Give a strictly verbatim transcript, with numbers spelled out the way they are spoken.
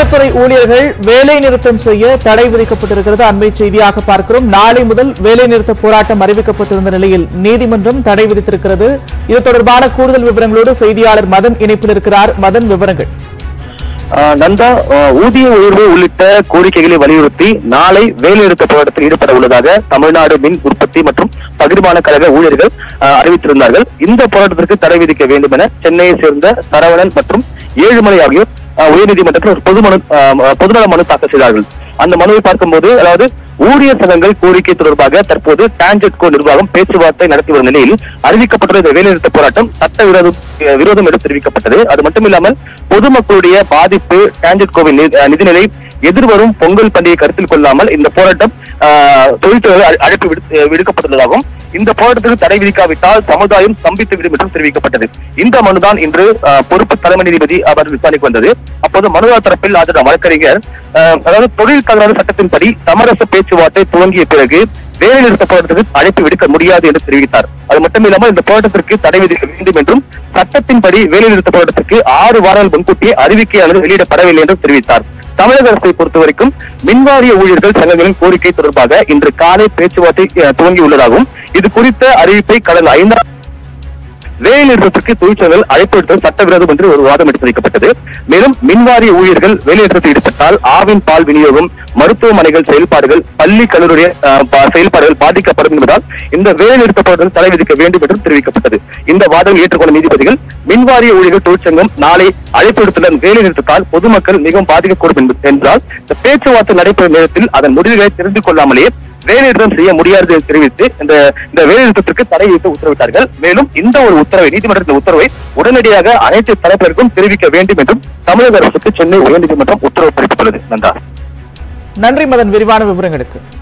வனத்துறை ஊழியர்கள் வேலை நிறுத்தம் செய்ய தடை விதிக்கப்பட்டிருக்கிறது. அண்மை செய்தியாக பார்க்கிறோம். நாளை முதல் வேலை நிறுத்த போராட்டம் அறிவிக்கப்பட்டிருந்த நிலையில் நீதிமன்றம் தடை விதித்திருக்கிறது. இது தொடர்பான கூடுதல் விவரங்களோடு செய்தியாளர் மதன் இணைப்பில் இருக்கிறார். மதன், விவரங்கள். நந்தா, ஊதிய உயர்வு உள்ளிட்ட கோரிக்கைகளை வலியுறுத்தி நாளை வேலைநிறுத்த போராட்டத்தில் ஈடுபட உள்ளதாக தமிழ்நாடு மின் உற்பத்தி மற்றும் பகிர்மான கழக ஊழியர்கள் அறிவித்திருந்தார்கள். இந்த போராட்டத்திற்கு தடை விதிக்க வேண்டும் என சென்னையை சேர்ந்த சரவணன் மற்றும் ஏழுமலை ஆகியோர் உயர்நீதிமன்றத்தில் ஒரு பொது மனு பொதுநல மனு தாக்கல் செய்தார்கள். அந்த மனுவை பார்க்கும்போது, அதாவது ஊழியர் சங்கங்கள் கோரிக்கை தொடர்பாக தற்போது டான்ஜெட்கோ நிர்வாகம் பேச்சுவார்த்தை நடத்தி வரும் நிலையில் அறிவிக்கப்பட்டுள்ள இந்த வேலைநிறுத்த போராட்டம் சட்ட விரோதம் விரோதம் என்று தெரிவிக்கப்பட்டது. அது மட்டுமில்லாமல் பொதுமக்களுடைய பாதிப்பு, டான்ஜெட்கோவின் நிதிநிலை, எதிர்வரும் பொங்கல் பண்டிகை கருத்தில் கொள்ளாமல் இந்த போராட்டம் தொழிற்துறைகள் அழைப்பு விடுக்கப்பட்டுள்ளதாகவும் இந்த போராட்டத்திற்கு தடை விதிக்காவிட்டால் சமுதாயம் ஸ்தம்பித்துவிடும் என்றும் தெரிவிக்கப்பட்டது. இந்த மனுதான் இன்று பொறுப்பு தலைமை நீதிபதி அவர் விசாரணைக்கு வந்தது. அப்போது மனுதாரர் தரப்பில் ஆஜரான வழக்கறிஞர், அதாவது தொழில் தகராறு சட்டத்தின்படி சமரச பேச்சுவார்த்தை துவங்கிய பிறகு வேலை நிறுத்த போராட்டத்திற்கு அழைப்பு விடுக்க முடியாது என்று தெரிவித்தார். அது மட்டுமில்லாமல் இந்த போராட்டத்திற்கு தடை விதிக்க வேண்டும் என்றும் சட்டத்தின்படி வேலை நிறுத்த போராட்டத்திற்கு ஆறு வாரங்கள் முன்கூட்டியே அறிவிக்கையானது வெளியிடப்படவில்லை என்றும் தெரிவித்தார். தமிழக அரசை பொறுத்தவரைக்கும் மின்வாரிய ஊழியர்கள் சங்கங்களின் கோரிக்கை தொடர்பாக இன்று காலை பேச்சுவார்த்தை துவங்கியுள்ளதாகவும் இது குறித்த அறிவிப்பை கடந்த ஐந்தாம் வேலை நிறுத்தத்திற்கு தொழிற்சங்கங்கள் அழைப்பு விடுத்தது சட்டவிரோதம் என்று ஒரு வாதம் எடுத்து வைக்கப்பட்டது. மேலும் மின்வாரிய ஊழியர்கள் வேலைநிறுத்தத்தில் ஈடுபட்டால் ஆவின் பால் விநியோகம், மருத்துவமனைகள் செயல்பாடுகள், பள்ளி கல்லூரி செயல்பாடுகள் பாதிக்கப்படும் என்பதால் இந்த வேலை நிறுத்தப்படுவதற்கு தடை விதிக்க வேண்டும் என்றும் தெரிவிக்கப்பட்டது. இந்த வாதம் ஏற்றுக்கொண்ட நீதிபதிகள் மின்வாரிய ஊழியர்கள் தொழிற்சங்கம் நாளை அழைப்பு விடுத்துள்ள வேலை நிறுத்தத்தால் பொதுமக்கள் மிகவும் பாதிக்கக்கூடும் என்றால் இந்த பேச்சுவார்த்தை நடைபெறும் நேரத்தில் அதன் முடிவுகளை தெரிந்து கொள்ளாமலேயே வேலைநிறுத்தம் செய்ய முடியாது என்று தெரிவித்து இந்த இந்த வேலைநிறுத்தத்திற்கு தடை விதித்து உத்தரவிட்டார்கள். மேலும் இந்த ஒரு உத்தரவை நீதிமன்றத்தின் உத்தரவை உடனடியாக அனைத்து தரப்பினருக்கும் தெரிவிக்க வேண்டும் என்றும் தமிழக அரசுக்கு சென்னை உயர்நீதிமன்றம் உத்தரவு பிறப்பித்துள்ளது. நன்றா. நன்றி மதன், விரிவான விவரங்களுக்கு.